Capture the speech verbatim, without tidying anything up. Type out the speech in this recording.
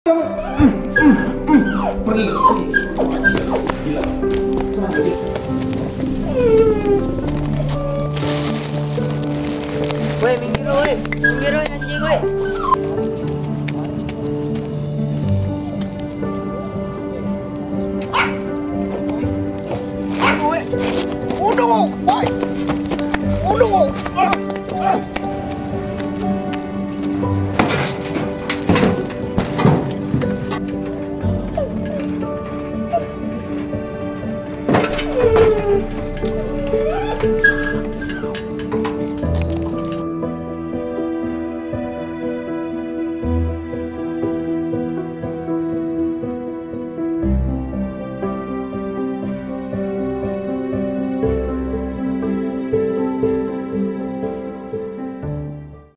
Pergi, pergi. Gila. Weh, minggir weh. Minggir weh anjing weh.